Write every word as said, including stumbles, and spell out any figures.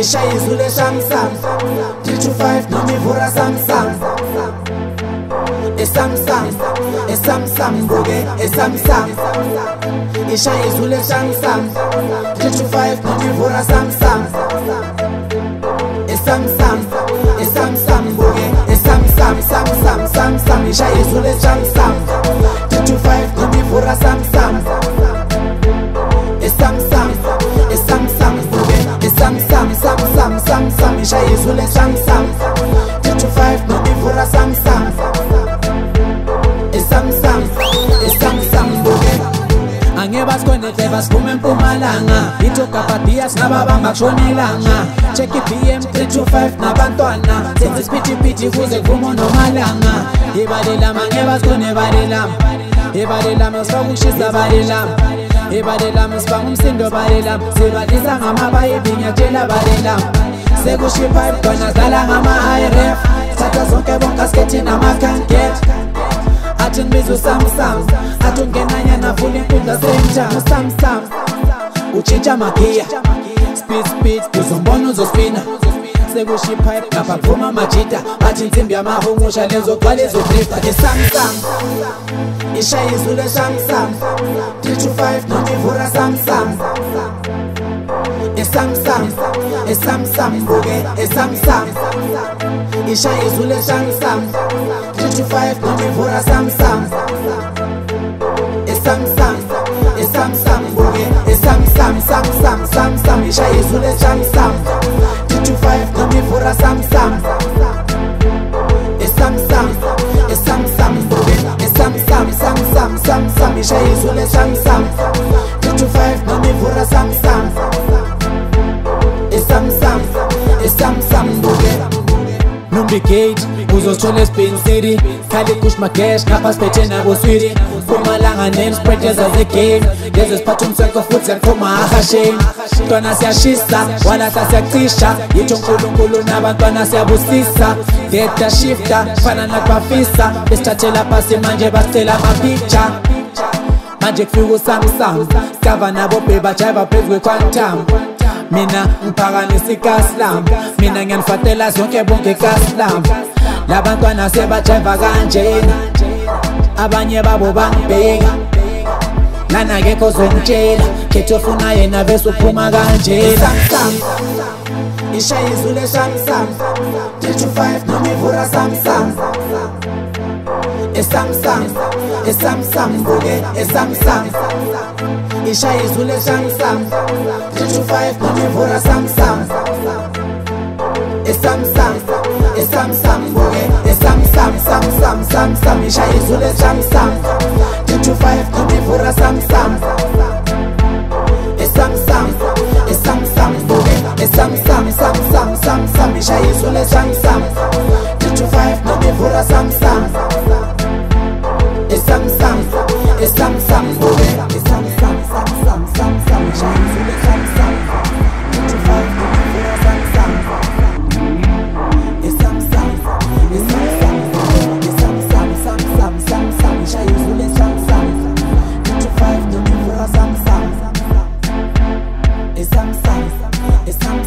ishaya izule Samsam three two five noma ivura Samsam eSamsam eSamsam buke eSamsam ishaya izule Samsam three two five noma ivura Samsam eSamsam eSamsam buke eSamsam Samsam Samsam ishaya izule Samsam three two five noma ivura Samsam eSamsam eSamsam buke eSamsam Samsam Samsam ishaya izule Samsam three two five noma ivura Samsam eSamsam eSamsam buke angeba sikonete basiphume eMpumalanga itokapadiya sinababamba kushonelanga check i-B M three two five nabantwana senza isiphithiphithi kuze kuphuma nomalanga ibalelama angeba sikone balelama ibalelama sifaka ukushisa balelama ibalelama sifaka umsindo balelama sibalisa ngamabayibi ngiyatshela balelama sekushipa ibhona dlala ngama-high ref thatha zonke bonke skate nama-canget athi ngibiza uSamsam athi ungenanyana vula inkundla sentsha uSamsam utshintsha magiya speed speed uzombona uzospina sekushipa ngapha kuphuma amajita athi insimbi yamahungu lezogcwala izodrifta eSamsam ishaya izule Samsam three two five noma ivura Samsam eSamsam eSamsam buke eSamsam ishaya izule Samsam three two five noma ivura Samsam eSamsam eSamsam buke eSamsam Samsam Samsam ishaya izule Samsam three two five noma ivura Samsam eSamsam eSamsam buke eSamsam Samsam Samsam ishaya izule Samsam three two five noma ivura Samsam eSamsam eSamsam buke Numbi Gate uzosithola eSpin City khali kush magesh ngapha siphethe nabo swiri Mpumalanga name spread ezazegame lezi siphatha umseko futhi siyaphuma ahasheni ntwana siyashisa walahla siyacisha yitho uNkulunkulu nabantwana siyabusisa data shifter fana nakubafisa besithathela phasi manje basithela amapicture manje kufika uSamsam cover nabo bebajiva phezu kwequantum mina ngiphakanisa iKaslam mina ngiyanifatela zonke bonke iKaslam labantwana sebajiva kanjena abanye babo bangibheka lana ngekho zongitshela khetho ofuna yena bese uphuma kanjena Samsam ishaya izule Samsam three two five noma ivura Samsam eSamsam eSamsam buke eSamsam ishaya izule Samsam three two five noma ivura Samsam eSamsam eSamsam buke eSamsam Samsam Samsam ishaya izule Samsam three two five noma ivura Samsam eSamsam eSamsam buke eSamsam Samsam Samsam ishaya izule Samsam three two five noma ivura Samsam eSamsam eSamsam buke eSamsam Samsam Samsam ishaya izule Samsam three two five noma ivura Samsam eSamsam eSamsam eSamsam Samsam Samsam ishaya izule Samsam three two five noma ivura Samsam eSamsam eSamsam